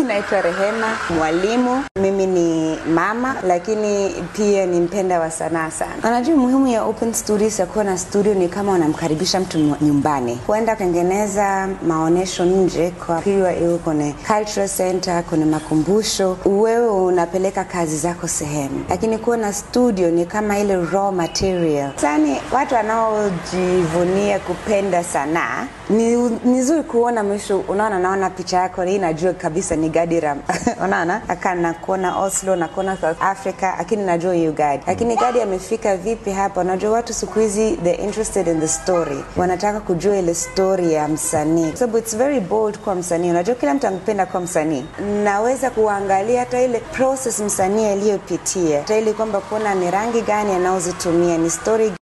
naitwa Rehema, mwalimu. Mimi ni mama lakini pia ni mpenda wa sanaa sana. Unajua muhimu ya open studios ya kuwa na studio ni kama unamkaribisha mtu nyumbani. Kwenda kutengeneza maonesho nje kwa pia iwe kwenye cultural center, kwenye makumbusho, wewe unapeleka kazi zako sehemu. Lakini kuwa na studio ni kama ile raw material. Sani watu wanaojivunia kupenda sanaa ni nzuri kuona mwisho naona picha yako hii najua kabisa ni Gadi Ram. Unaona? Akana kuona Oslo na kuona South Africa, lakini najua you Gadi. Lakini Gadi amefika vipi hapa? Unajua watu siku hizi they're interested in the story. Wanataka kujua ile story ya msanii. So it's very bold kwa msanii. Unajua kila mtu anapenda kwa msanii. Naweza kuangalia hata ile process msanii aliyopitia. Hata ile kwamba kuona ni rangi gani anaozitumia, ni story